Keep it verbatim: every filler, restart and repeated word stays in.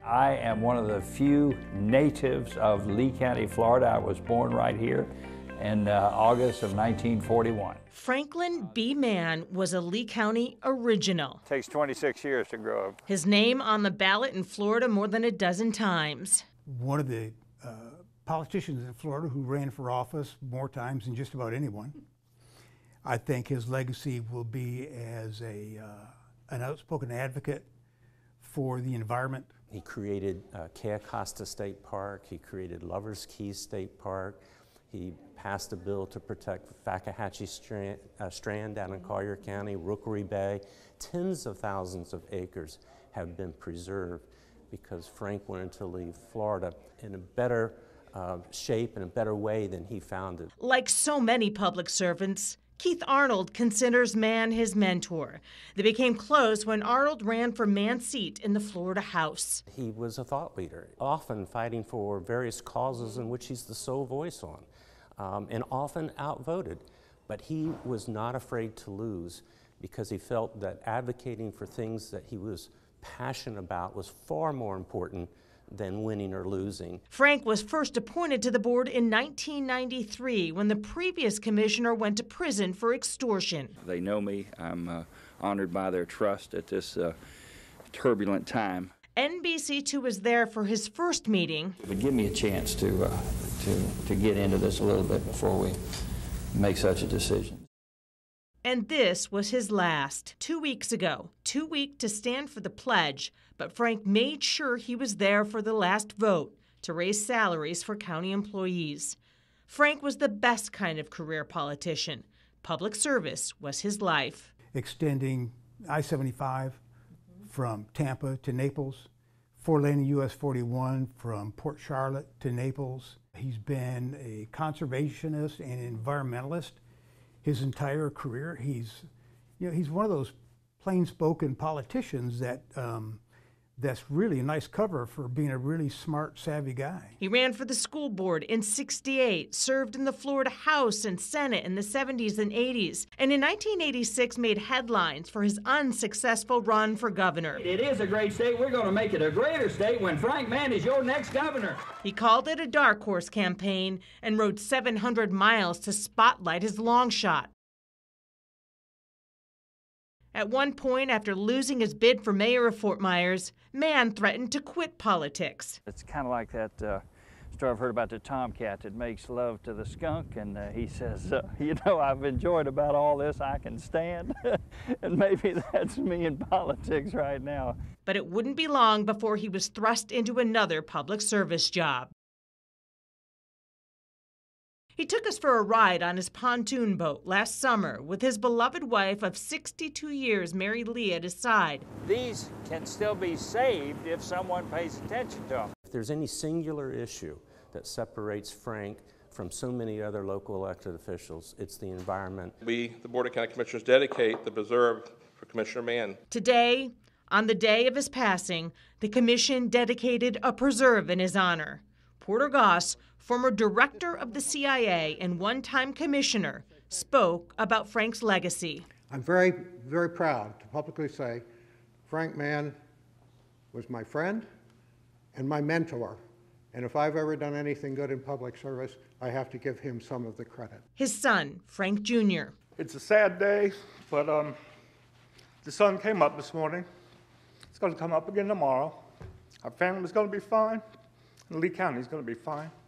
I am one of the few natives of Lee County, Florida. I was born right here in uh, August of nineteen forty-one. Franklin B. Mann was a Lee County original. It takes twenty-six years to grow up. His name on the ballot in Florida more than a dozen times. One of the uh, politicians in Florida who ran for office more times than just about anyone. I think his legacy will be as a, uh, an outspoken advocate for the environment. He created uh, Kea Costa State Park. He created Lover's Key State Park. He passed a bill to protect Fakahatchee Strand, uh, Strand down in Collier County, Rookery Bay. Tens of thousands of acres have been preserved because Frank wanted to leave Florida in a better uh, shape and a better way than he found it. Like so many public servants, Keith Arnold considers Mann his mentor. They became close when Arnold ran for Mann's seat in the Florida House. He was a thought leader, often fighting for various causes in which he's the sole voice on, um, and often outvoted. But he was not afraid to lose because he felt that advocating for things that he was passionate about was far more important than winning or losing. Frank was first appointed to the board in nineteen ninety-three when the previous commissioner went to prison for extortion. They know me. I'm uh, honored by their trust at this uh, turbulent time. N B C two was there for his first meeting. But give me a chance to, uh, to, to get into this a little bit before we make such a decision. And this was his last. Two weeks ago, too weak to stand for the pledge, but Frank made sure he was there for the last vote to raise salaries for county employees. Frank was the best kind of career politician. Public service was his life. Extending I seventy-five from Tampa to Naples, four-lane U S forty-one from Port Charlotte to Naples. He's been a conservationist and environmentalist his entire career. He's, you know, he's one of those plain-spoken politicians that um, that's really a nice cover for being a really smart, savvy guy. He ran for the school board in sixty-eight, served in the Florida House and Senate in the seventies and eighties, and in nineteen eighty-six made headlines for his unsuccessful run for governor. It is a great state. We're going to make it a greater state when Frank Mann is your next governor. He called it a dark horse campaign and rode seven hundred miles to spotlight his long shot. At one point, after losing his bid for mayor of Fort Myers, Mann threatened to quit politics. It's kind of like that uh, story I've heard about the tomcat that makes love to the skunk, and uh, he says, uh, you know, I've enjoyed about all this I can stand, and maybe that's me in politics right now. But it wouldn't be long before he was thrust into another public service job. He took us for a ride on his pontoon boat last summer with his beloved wife of sixty-two years, Mary Lee, at his side. These can still be saved if someone pays attention to them. If there's any singular issue that separates Frank from so many other local elected officials, it's the environment. We, the Board of County Commissioners, dedicate the preserve for Commissioner Mann. Today, on the day of his passing, the commission dedicated a preserve in his honor. Porter Goss, former director of the C I A and one-time commissioner, spoke about Frank's legacy. I'm very, very proud to publicly say Frank Mann was my friend and my mentor. And if I've ever done anything good in public service, I have to give him some of the credit. His son, Frank Junior It's a sad day, but um, the sun came up this morning. It's going to come up again tomorrow. Our family's going to be fine. Lee County's going to be fine.